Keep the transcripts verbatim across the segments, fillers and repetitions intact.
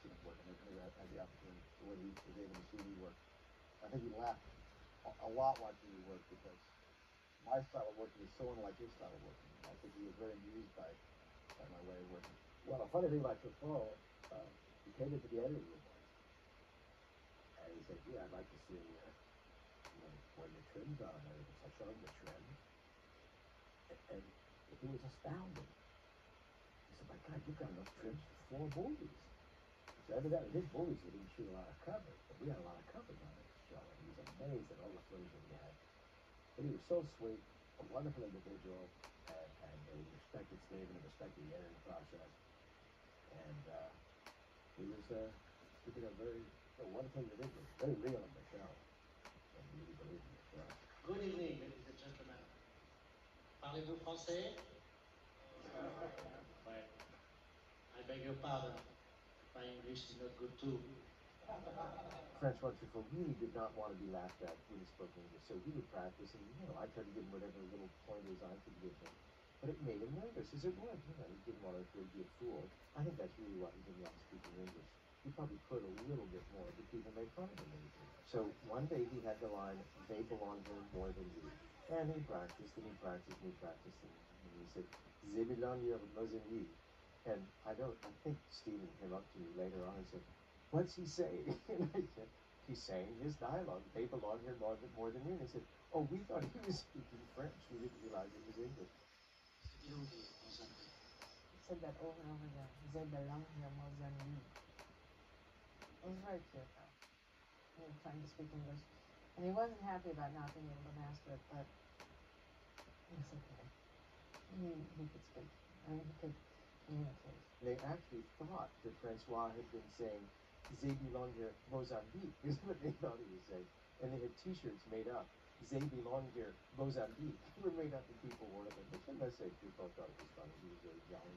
seen him work. I never had, had the opportunity the way he was able to see me work. I think he laughed a, a lot watching me work because my style of working is so unlike his style of working. I think he was very amused by, by my way of working. Well, a funny thing about Truffaut, uh, he came into the editing room once, and he said, "Yeah, I'd like to see uh, when, when the trims are, and I showed him the trims, and, and he was astounded. He said, "My God, you've got enough trims for four movies." So evidently, his movies, he didn't shoot a lot of coverage, but we had a lot of coverage on this show, and he was amazed at all the footage that we had. But he was so sweet, a wonderful individual, and, and he respected Stephen and respected the editing process. And uh, he was uh, he was a very a wonderful individual, very real in the show, and really believed in the show. Good evening, ladies and gentlemen. Parlez-vous français? Right. I beg your pardon. My English is not good too. Francois Truffaut really did not want to be laughed at when he spoke English, so he would practice, and you know, I tried to give him whatever little pointers I could give him. But it made him nervous, as it would. You know, he didn't want to appear to be a fool. I think that's really why he didn't like speaking English. He probably could a little bit more, but people made fun of him when he did. So one day he had the line, "They belong here more than you." And he practiced, and he practiced, and he practiced, and, and he said, "They belong here more than you." And I don't, I think Stephen came up to me later on and said, "What's he saying?" And I said, "He's saying his dialogue, they belong here more than, more than you." And they said, "Oh, we thought he was speaking French. We didn't realize it was English." They belong here more than me. He said that over and over again. They belong here more than me. It was very cute, though. He was trying to speak English. And he wasn't happy about not being able to master it, but it's okay. He, he could speak. I mean, he could communicate. They actually thought that Francois had been saying, "They belong here, Mozambique," is what they thought he was saying. And they had T-shirts made up. "They belong here, Mozambique." They were made up and people wore them. But I must say, Truffaut thought it was funny. He was very young.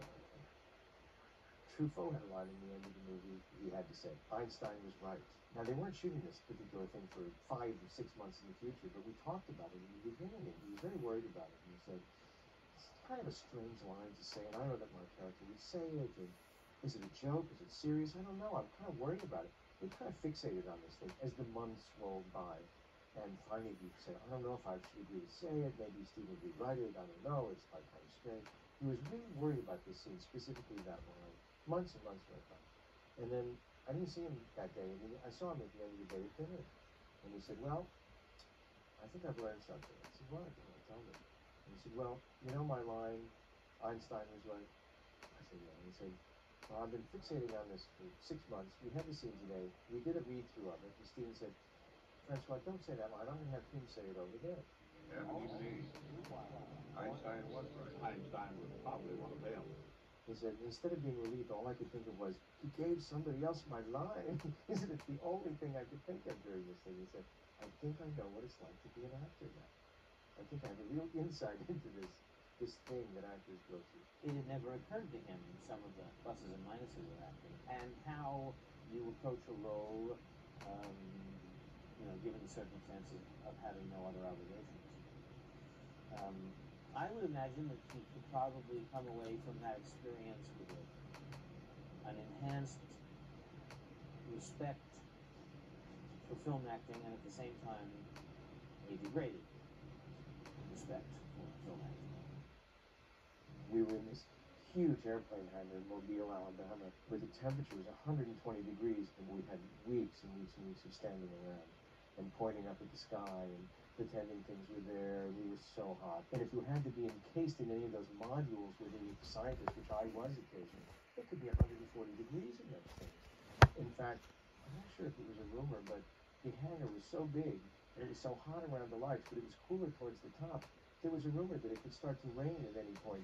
Truffaut had a line in the end of the movie. He had to say, "Einstein was right." Now, they weren't shooting this particular thing for five or six months in the future, but we talked about it in the beginning, and he was very worried about it. And he said, "It's kind of a strange line to say, and I don't know that my character would say it, and is it a joke? Is it serious? I don't know. I'm kind of worried about it." We kind of fixated on this thing as the months rolled by. And finally, he said, "I don't know if I should agree to say it. Maybe Stephen would rewrite it. I don't know. It's like kind of strange." He was really worried about this scene, specifically that line. Months and months went by. And then I didn't see him that day. And he, I saw him at the end of the day at dinner. And he said, "Well, I think I've learned something." I said, "What?" And I told him. And he said, "Well, you know my line, Einstein was right?" I said, "Yeah." And he said, "Well, I've been fixating on this for six months. We had the scene today. We did a read-through of it." And Stephen said, "Francois, don't say that line. I'm going to have him say it over there." Yeah, believe me, Einstein was right. Einstein was probably one of them. He said, instead of being relieved, all I could think of was, he gave somebody else my line. He said, "It's the only thing I could think of during this thing." He said, "I think I know what it's like to be an actor now. I think I have a real insight into this this thing that actors go through." It had never occurred to him, some of the pluses and minuses of acting, and how you approach a role, um, you know, given the circumstances of having no other obligations. Um, I would imagine that he could probably come away from that experience with a, an enhanced respect for film acting, and at the same time, a degraded respect for film acting. We were in this huge airplane hangar in Mobile, Alabama, where the temperature was one hundred twenty degrees, and we had weeks and weeks and weeks of standing around and pointing up at the sky and pretending things were there, and we were so hot. And if you had to be encased in any of those modules where they were scientists, which I was occasionally, it could be one hundred forty degrees in those things. In fact, I'm not sure if it was a rumor, but the hangar was so big, and it was so hot around the lights, but it was cooler towards the top. There was a rumor that it could start to rain at any point.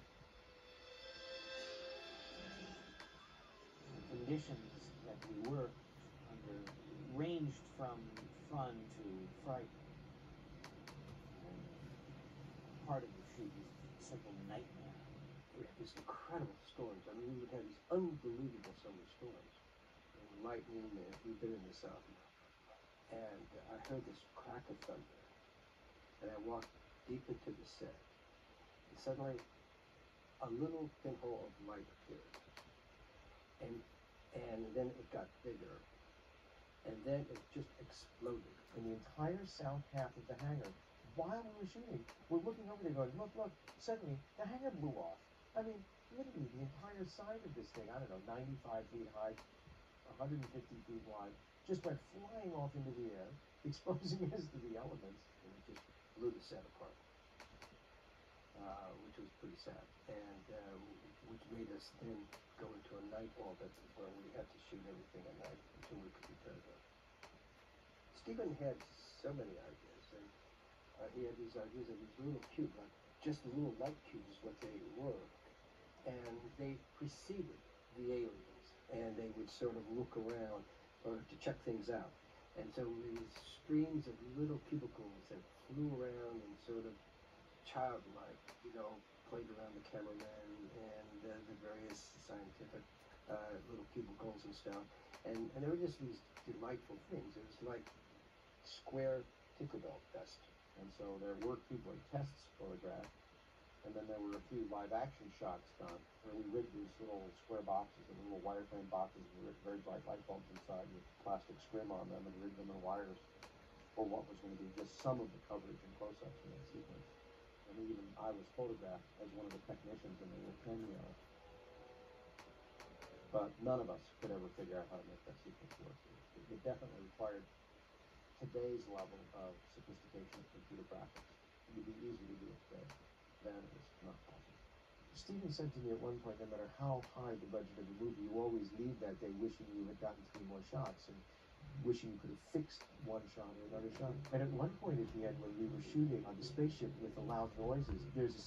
The conditions that we worked under ranged from fun to fright. And part of the shoot was a simple nightmare. We had these incredible storms. I mean, we would have these unbelievable summer storms. And lightning, and we've been in the South now. And uh, I heard this crack of thunder. And I walked deep into the set. And suddenly, a little pinhole of light appeared. And and then it got bigger, and then it just exploded. And the entire south half of the hangar, while we were shooting, we're looking over there going, look, look, suddenly the hangar blew off. I mean, literally the entire side of this thing, I don't know, ninety-five feet high, one hundred fifty feet wide, just went flying off into the air, exposing us to the elements. And it just blew the set apart, uh, which was pretty sad, and uh, which made us then go into a night orbit where we had to shoot everything at night until we could repair them. Stephen had so many ideas, and uh, he had these ideas of these little cubes, like just little light cubes is what they were, and they preceded the aliens, and they would sort of look around or to check things out. And so these streams of little cubicles that flew around and sort of childlike, you know, played around the cameraman and uh, the various scientific uh, little cubicles and stuff. And, and they were just these delightful things. It was like square Tinkerbell dust. And so there were two like tests photographed, and then there were a few live action shots done where we rigged these little square boxes, the little wireframe boxes with very bright light bulbs inside with plastic scrim on them, and rigged them in wires for what was going to be just some of the coverage and close-ups in that sequence. And even I was photographed as one of the technicians in the little cameo. But none of us could ever figure out how to make that sequence work. It, it definitely required today's level of sophistication of computer graphics. It would be easy to do it today. Then it was not possible. Stephen said to me at one point, no matter how high the budget of the movie, you always leave that day wishing you had gotten three more shots and wishing you could have fixed one shot or another shot. And at one point at the end, when we were shooting on the spaceship with the loud noises, there's a